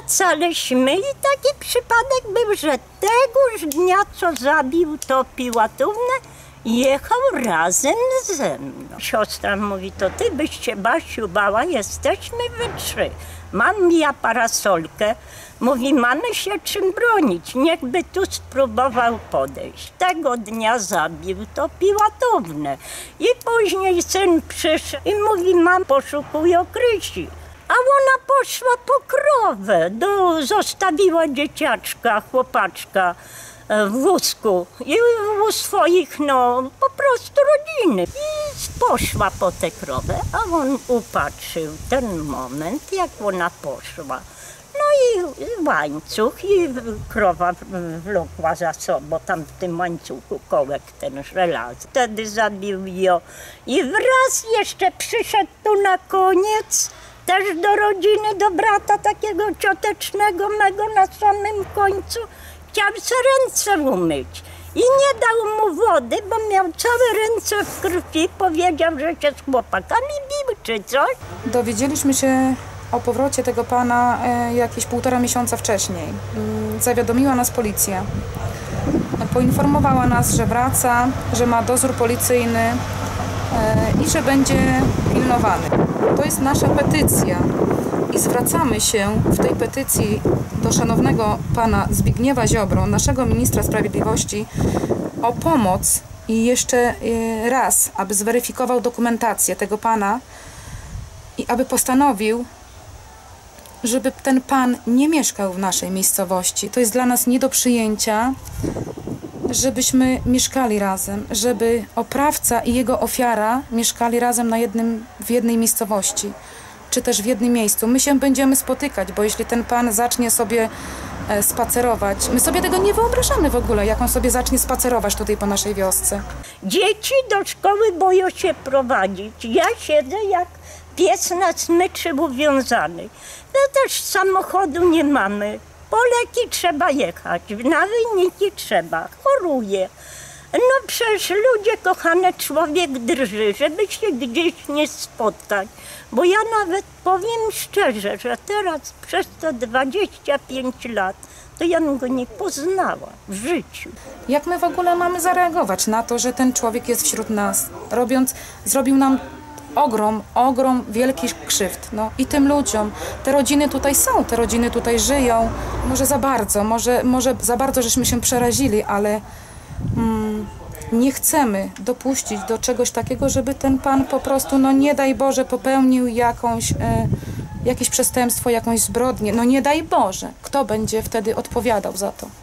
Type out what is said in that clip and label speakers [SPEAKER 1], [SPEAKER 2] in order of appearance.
[SPEAKER 1] wracaliśmy i taki przypadek był, że tegoż dnia, co zabił to Piłatówne, jechał razem ze mną. Siostra mówi, to ty byś się, Basiu, bała, jesteśmy we trzy. Mam ja parasolkę, mówi, mamy się czym bronić, niechby tu spróbował podejść. Tego dnia zabił to Piłatówne. I później syn przyszedł i mówi, mam, poszukuję Krysi. A ona poszła po krowę, zostawiła dzieciaczka, chłopaczka w wózku i u swoich, no, po prostu rodziny. I poszła po tę krowę, a on upatrzył ten moment, jak ona poszła. No i łańcuch i krowa wlokła za sobą, tam w tym łańcuchu kołek ten żelaz. Wtedy zabił ją i wraz jeszcze przyszedł tu na koniec, też do rodziny, do brata takiego ciotecznego mego na samym końcu. Chciał sobie ręce umyć i nie dał mu wody, bo miał całe ręce w krwi. Powiedział, że się z chłopakami bił czy coś.
[SPEAKER 2] Dowiedzieliśmy się o powrocie tego pana jakieś 1,5 miesiąca wcześniej. Zawiadomiła nas policja. Poinformowała nas, że wraca, że ma dozór policyjny i że będzie pilnowany. To jest nasza petycja i zwracamy się w tej petycji do szanownego pana Zbigniewa Ziobro, naszego ministra sprawiedliwości, o pomoc i jeszcze raz, aby zweryfikował dokumentację tego pana i aby postanowił, żeby ten pan nie mieszkał w naszej miejscowości. To jest dla nas nie do przyjęcia, żebyśmy mieszkali razem, żeby oprawca i jego ofiara mieszkali razem w jednej miejscowości, czy też w jednym miejscu. My się będziemy spotykać, bo jeśli ten pan zacznie sobie spacerować, my sobie tego nie wyobrażamy w ogóle, jak on sobie zacznie spacerować tutaj po naszej wiosce.
[SPEAKER 1] Dzieci do szkoły boją się prowadzić. Ja siedzę jak pies na smyczy uwiązany. No też samochodu nie mamy. Po leki trzeba jechać, na wyniki trzeba, choruje. No przecież ludzie, kochane, człowiek drży, żeby się gdzieś nie spotkać. Bo ja nawet powiem szczerze, że teraz przez to 25 lat, to ja go nie poznała w życiu.
[SPEAKER 2] Jak my w ogóle mamy zareagować na to, że ten człowiek jest wśród nas, zrobił nam ogrom wielkich krzywd. No i tym ludziom, te rodziny tutaj są, te rodziny tutaj żyją. Może za bardzo żeśmy się przerazili, ale nie chcemy dopuścić do czegoś takiego, żeby ten pan po prostu, no nie daj Boże, popełnił jakieś przestępstwo, jakąś zbrodnię. No nie daj Boże, kto będzie wtedy odpowiadał za to?